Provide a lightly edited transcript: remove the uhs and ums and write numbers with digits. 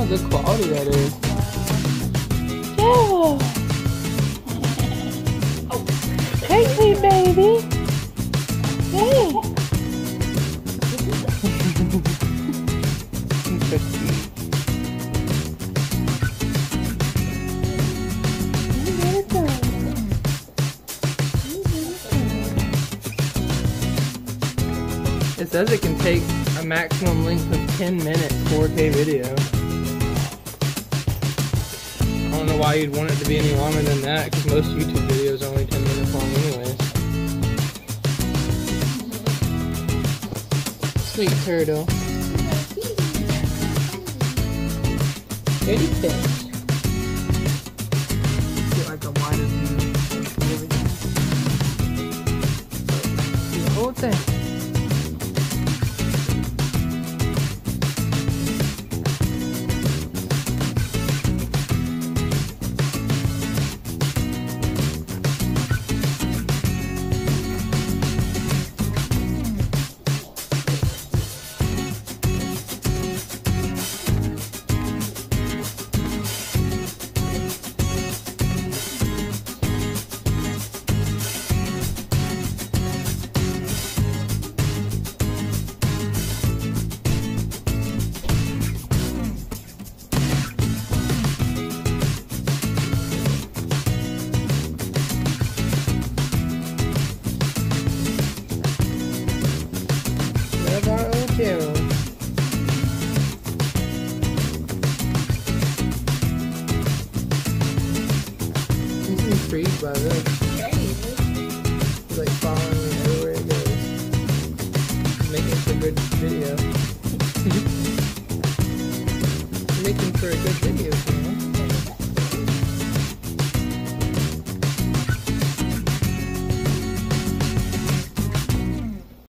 good quality that is. Yeah. Hey, sweet baby. Hey. It says it can take a maximum length of 10 minutes 4K video. I don't know why you'd want it to be any longer than that, because most YouTube videos are only 10 minutes long anyways. Sweet turtle. Kitty fish. Get like a wider view of everything. See the whole thing. Love our old Gerald. He's intrigued by this. He's like following me everywhere it goes. Making for a good video. Making for a good video.